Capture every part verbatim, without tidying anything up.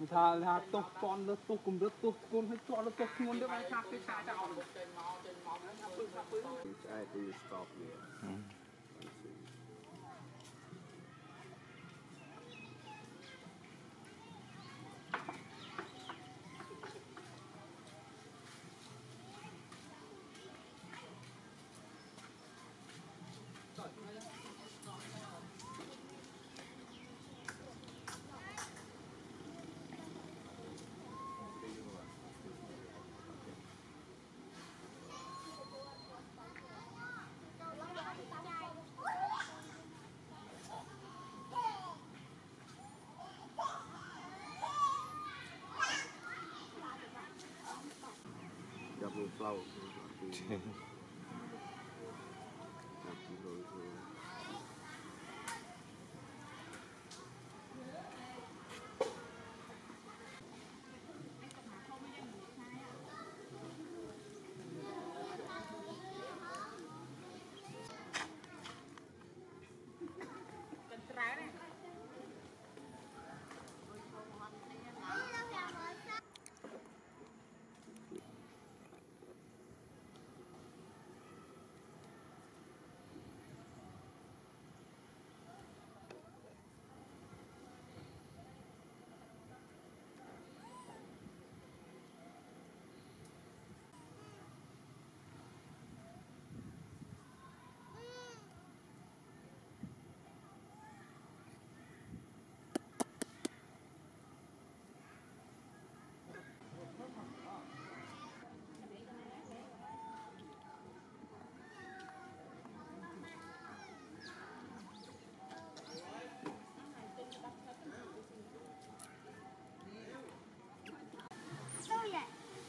thà thà tục con nó tục cùng rất tục con phải chọn nó tục luôn đấy mà khác cái xa chào I do stop here. Double flow.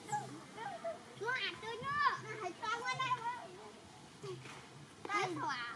Nó ăn tươi nữa, nó hay to quá đây. Đây thôi à.